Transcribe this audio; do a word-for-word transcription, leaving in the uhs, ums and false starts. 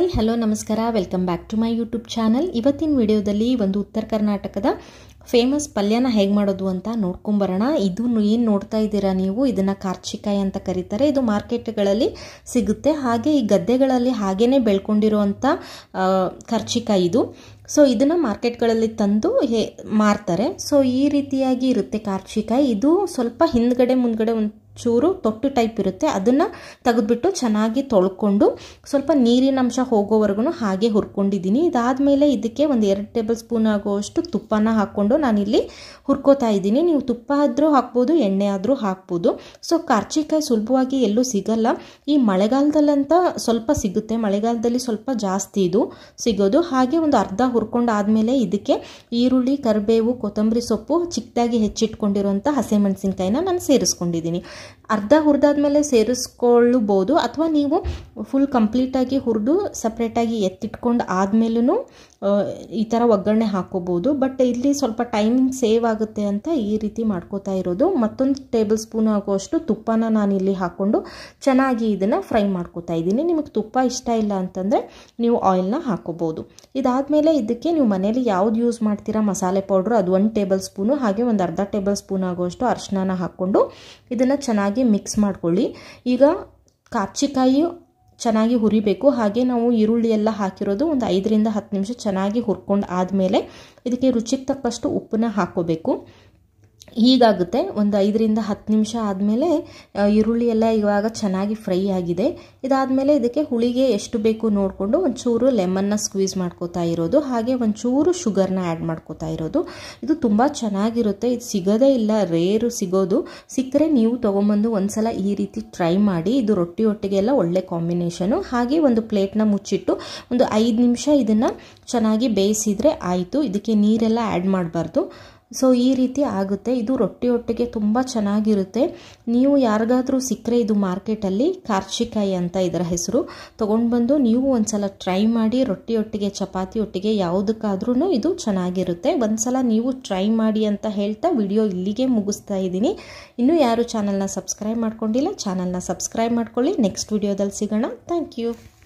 Hi hello ನಮಸ್ಕಾರ welcome back to my YouTube channel. ಇವತ್ತಿನ ವಿಡಿಯೋದಲ್ಲಿ ಒಂದು ಉತ್ತರ ಕರ್ನಾಟಕದ ಫೇಮಸ್ ಪಲ್ಯನ ಹೇಗೆ ಮಾಡೋದು ಅಂತ ನೋಡ್ಕೊಂಬರೋಣ. ಇದು ಏನು ನೋಡ್ತಾ ಇದ್ದೀರಾ ನೀವು, ಇದನ್ನು ಕಾರ್ಚಿಕಾಯಿ ಅಂತ ಕರೀತಾರೆ. ಇದು ಮಾರ್ಕೆಟ್ಗಳಲ್ಲಿ ಸಿಗುತ್ತೆ. ಹಾಗೆ ಈ ಗದ್ದೆಗಳಲ್ಲಿ ಹಾಗೇ ಬೆಳ್ಕೊಂಡಿರುವಂಥ ಕಾರ್ಚಿಕಾಯಿ ಇದು. ಸೊ ಇದನ್ನು ಮಾರ್ಕೆಟ್ಗಳಲ್ಲಿ ತಂದು ಹೇ ಮಾರ್ತಾರೆ. ಸೊ ಈ ರೀತಿಯಾಗಿ ಇರುತ್ತೆ ಕಾರ್ಚಿಕಾಯಿ. ಇದು ಸ್ವಲ್ಪ ಹಿಂದ್ಗಡೆ ಮುಂದ್ಗಡೆ ಒಂದು ಚೂರು ತೊಟ್ಟು ಟೈಪ್ ಇರುತ್ತೆ. ಅದನ್ನು ತೆಗೆದುಬಿಟ್ಟು ಚೆನ್ನಾಗಿ ತೊಳ್ಕೊಂಡು ಸ್ವಲ್ಪ ನೀರಿನ ಅಂಶ ಹೋಗೋವರೆಗೂ ಹಾಗೆ ಹುರ್ಕೊಂಡಿದ್ದೀನಿ. ಇದಾದಮೇಲೆ ಇದಕ್ಕೆ ಒಂದು ಎರಡು ಟೇಬಲ್ ಸ್ಪೂನ್ ಆಗುವಷ್ಟು ತುಪ್ಪನ ಹಾಕ್ಕೊಂಡು ನಾನಿಲ್ಲಿ ಹುರ್ಕೋತಾ ಇದ್ದೀನಿ. ನೀವು ತುಪ್ಪ ಆದರೂ ಹಾಕ್ಬೋದು, ಎಣ್ಣೆ ಆದರೂ ಹಾಕ್ಬೋದು. ಸೊ ಕಾರ್ಚಿಕಾಯಿ ಸುಲಭವಾಗಿ ಎಲ್ಲೂ ಸಿಗಲ್ಲ. ಈ ಮಳೆಗಾಲದಲ್ಲಂತ ಸ್ವಲ್ಪ ಸಿಗುತ್ತೆ, ಮಳೆಗಾಲದಲ್ಲಿ ಸ್ವಲ್ಪ ಜಾಸ್ತಿ ಇದು ಸಿಗೋದು. ಹಾಗೆ ಒಂದು ಅರ್ಧ ಹುರ್ಕೊಂಡು ಆದಮೇಲೆ ಇದಕ್ಕೆ ಈರುಳ್ಳಿ, ಕರಿಬೇವು, ಕೊತ್ತಂಬರಿ ಸೊಪ್ಪು, ಚಿಕ್ಕದಾಗಿ ಹೆಚ್ಚಿಟ್ಕೊಂಡಿರುವಂಥ ಹಸಿಮೆಣಸಿನ್ಕಾಯಿನ ನಾನು ಸೇರಿಸ್ಕೊಂಡಿದ್ದೀನಿ. ಅರ್ಧ ಹುರಿದಾದ್ಮೇಲೆ ಸೇರಿಸ್ಕೊಳ್ಳಬಹುದು, ಅಥವಾ ನೀವು ಫುಲ್ ಕಂಪ್ಲೀಟಾಗಿ ಹುರಿದು ಸಪ್ರೇಟಾಗಿ ಎತ್ತಿಟ್ಕೊಂಡು ಆದಮೇಲೂ ಈ ಥರ ಒಗ್ಗರಣೆ ಹಾಕೋಬೋದು. ಬಟ್ ಇಲ್ಲಿ ಸ್ವಲ್ಪ ಟೈಮಿಂಗ್ ಸೇವ್ ಆಗುತ್ತೆ ಅಂತ ಈ ರೀತಿ ಮಾಡ್ಕೋತಾ ಇರೋದು. ಮತ್ತೊಂದು ಟೇಬಲ್ ಸ್ಪೂನ್ ಆಗುವಷ್ಟು ತುಪ್ಪನ ನಾನು ಇಲ್ಲಿ ಹಾಕ್ಕೊಂಡು ಚೆನ್ನಾಗಿ ಇದನ್ನು ಫ್ರೈ ಮಾಡ್ಕೋತಾ ಇದ್ದೀನಿ. ನಿಮಗೆ ತುಪ್ಪ ಇಷ್ಟ ಇಲ್ಲ ಅಂತಂದರೆ ನೀವು ಆಯಿಲ್ನ ಹಾಕೋಬೋದು. ಇದಾದಮೇಲೆ ಇದಕ್ಕೆ ನೀವು ಮನೇಲಿ ಯಾವ್ದು ಯೂಸ್ ಮಾಡ್ತೀರಾ ಮಸಾಲೆ ಪೌಡ್ರು ಅದು ಒಂದು ಟೇಬಲ್ ಸ್ಪೂನು, ಹಾಗೆ ಒಂದು ಅರ್ಧ ಟೇಬಲ್ ಸ್ಪೂನ್ ಆಗುವಷ್ಟು ಅರಿಶಿನ ಹಾಕ್ಕೊಂಡು ಇದನ್ನು ಚೆನ್ನಾಗಿ ಮಿಕ್ಸ್ ಮಾಡ್ಕೊಳ್ಳಿ. ಈಗ ಕಾರ್ಚಿಕಾಯಿ ಚೆನ್ನಾಗಿ ಹುರಿಬೇಕು. ಹಾಗೆ ನಾವು ಈರುಳ್ಳಿ ಎಲ್ಲ ಹಾಕಿರೋದು ಒಂದು ಐದರಿಂದ ಹತ್ತು ನಿಮಿಷ ಚೆನ್ನಾಗಿ ಹುರ್ಕೊಂಡು ಆದಮೇಲೆ ಇದಕ್ಕೆ ರುಚಿಗೆ ತಕ್ಕಷ್ಟು ಉಪ್ಪನ್ನ ಹಾಕ್ಕೋಬೇಕು. ಹೀಗಾಗುತ್ತೆ. ಒಂದು ಐದರಿಂದ ಹತ್ತು ನಿಮಿಷ ಆದಮೇಲೆ ಈರುಳ್ಳಿ ಎಲ್ಲ ಇವಾಗ ಚೆನ್ನಾಗಿ ಫ್ರೈ ಆಗಿದೆ. ಇದಾದಮೇಲೆ ಇದಕ್ಕೆ ಹುಳಿಗೆ ಎಷ್ಟು ಬೇಕು ನೋಡಿಕೊಂಡು ಒಂಚೂರು ಲೆಮನ್ನ ಸ್ಕ್ವೀಸ್ ಮಾಡ್ಕೋತಾ ಇರೋದು, ಹಾಗೆ ಒಂಚೂರು ಶುಗರ್ನ ಆ್ಯಡ್ ಮಾಡ್ಕೋತಾ ಇರೋದು. ಇದು ತುಂಬ ಚೆನ್ನಾಗಿರುತ್ತೆ. ಇದು ಸಿಗೋದೇ ಇಲ್ಲ, ರೇರು ಸಿಗೋದು. ಸಿಕ್ಕರೆ ನೀವು ತೊಗೊಂಬಂದು ಒಂದ್ಸಲ ಈ ರೀತಿ ಟ್ರೈ ಮಾಡಿ. ಇದು ರೊಟ್ಟಿ ಒಟ್ಟಿಗೆಲ್ಲ ಒಳ್ಳೆ ಕಾಂಬಿನೇಷನು. ಹಾಗೆ ಒಂದು ಪ್ಲೇಟ್ನ ಮುಚ್ಚಿಟ್ಟು ಒಂದು ಐದು ನಿಮಿಷ ಇದನ್ನು ಚೆನ್ನಾಗಿ ಬೇಯಿಸಿದರೆ ಆಯಿತು. ಇದಕ್ಕೆ ನೀರೆಲ್ಲ ಆ್ಯಡ್ ಮಾಡಬಾರ್ದು. ಸೊ ಈ ರೀತಿ ಆಗುತ್ತೆ. ಇದು ರೊಟ್ಟಿ ಒಟ್ಟಿಗೆ ತುಂಬ ಚೆನ್ನಾಗಿರುತ್ತೆ. ನೀವು ಯಾರಿಗಾದರೂ ಸಿಕ್ಕರೆ ಇದು ಮಾರ್ಕೆಟಲ್ಲಿ ಕಾರ್ಚಿಕಾಯಿ ಅಂತ ಇದರ ಹೆಸರು, ತೊಗೊಂಡು ಬಂದು ನೀವು ಒಂದ್ಸಲ ಟ್ರೈ ಮಾಡಿ. ರೊಟ್ಟಿ ಒಟ್ಟಿಗೆ, ಚಪಾತಿ ಒಟ್ಟಿಗೆ ಯಾವುದಕ್ಕಾದ್ರೂ ಇದು ಚೆನ್ನಾಗಿರುತ್ತೆ. ಒಂದ್ಸಲ ನೀವು ಟ್ರೈ ಮಾಡಿ ಅಂತ ಹೇಳ್ತಾ ವಿಡಿಯೋ ಇಲ್ಲಿಗೆ ಮುಗಿಸ್ತಾ ಇದ್ದೀನಿ. ಇನ್ನೂ ಯಾರು ಚಾನಲ್ನ ಸಬ್ಸ್ಕ್ರೈಬ್ ಮಾಡ್ಕೊಂಡಿಲ್ಲ, ಚಾನಲ್ನ ಸಬ್ಸ್ಕ್ರೈಬ್ ಮಾಡ್ಕೊಳ್ಳಿ. ನೆಕ್ಸ್ಟ್ ವಿಡಿಯೋದಲ್ಲಿ ಸಿಗೋಣ. Thank you.